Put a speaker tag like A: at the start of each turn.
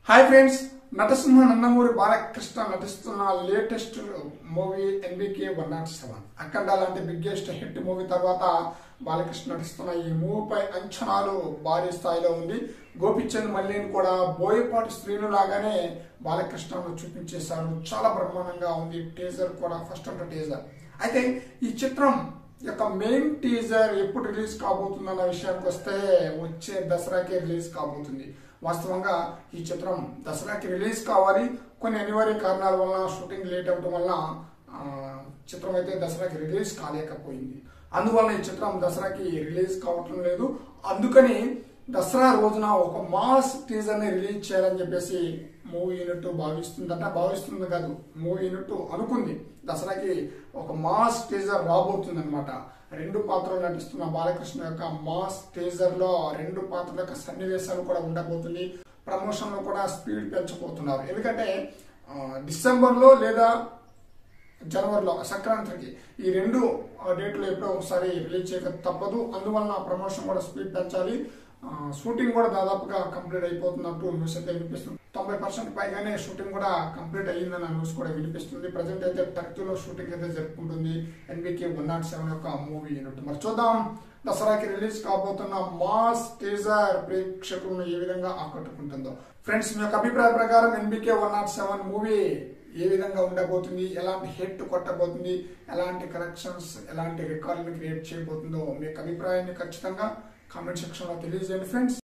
A: Hi friends, నటసింహ నందమూరి బాలకృష్ణ నటిస్తున్న latest movie NBK 107 అఖండ లాంటి బిగ్గెస్ట్ హిట్ మూవీ తర్వాత బాలకృష్ణ నటిస్తున్న ఈ మూవీపై అంచనాలు భారీ స్థాయిలో ఉంది. గోపిచంద్ మల్లిని కూడా బోయపాటి శ్రీను లాగానే బాలకృష్ణను చూపించేశారు. చాలా బ్రహ్మాండంగా ఉంది. టీజర్ కూడా ఫస్ట్ టీజర్. అయితే ఈ చిత్రం యొక్క మెయిన్ టీజర్ ఎప్పుడు రిలీజ్ కాబోతుందన్న విషయానికి వస్తే వచ్చే దసరాకి రిలీజ్ కాబోతుంది. వాస్తవంగా ఈ చిత్రం దసరాకి రిలీజ్ కావాలి. కొన్ని అనివార్య కారణాల వల్ల షూటింగ్ లేట్ అవడం వల్ల చిత్రం అయితే దసరాకి రిలీజ్ కాలేకపోయింది. అందువల్ల ఈ చిత్రం దసరాకి రిలీజ్ కావటం లేదు. అందుకని దసరా రోజున ఒక మాస్ టీజర్ ని రిలీజ్ చేయాలని చెప్పేసి మూవీ యూనిట్ భావిస్తుంది కాదు, మూవీ యూనిట్ అనుకుంది. దసరాకి ఒక మాస్ టీజర్ రాబోతుంది అనమాట. రెండు పాత్రలు నటిస్తున్న బాలకృష్ణ యొక్క మాస్ టీజర్ లో రెండు పాత్రల యొక్క సన్నివేశాలు కూడా ఉండబోతుంది. ప్రమోషన్ లో కూడా స్పీడ్ పెంచబోతున్నారు. ఎందుకంటే డిసెంబర్ లో లేదా జనవరిలో సంక్రాంతికి ఈ రెండు డేట్లు ఎప్పుడో ఒకసారి రిలీజ్ చేయక తప్పదు. అందువలన ప్రమోషన్ కూడా స్పీడ్ పెంచాలి. షూటింగ్ కూడా దాదాపుగా కంప్లీట్ అయిపోతున్నట్టు న్యూస్ అయితే వినిపిస్తుంది. 90% పైగానే షూటింగ్ కూడా కంప్లీట్ అయ్యిందన్న న్యూస్ కూడా వినిపిస్తుంది. ప్రజెంట్ అయితే టర్కీలో షూటింగ్ అయితే జరుపుకుంటుంది ఎన్బికే 107 యొక్క మూవీ యూనిట్. మరి చూద్దాం దసరాకి రిలీజ్ కాబోతున్న మాస్ టీజర్ ప్రేక్షకులను ఏ విధంగా ఆకట్టుకుంటుందో. ఫ్రెండ్స్, మీ యొక్క అభిప్రాయ ప్రకారం ఎన్బికే 107 మూవీ ఏ విధంగా ఉండబోతుంది, ఎలాంటి హిట్ కొట్టబోతుంది, ఎలాంటి కలెక్షన్స్, ఎలాంటి రికార్డులను క్రియేట్ చేయబోతుందో మీ యొక్క అభిప్రాయాన్ని ఖచ్చితంగా కామెంట్ సెక్షన్ లో తెలియజేయండి ఫ్రెండ్స్.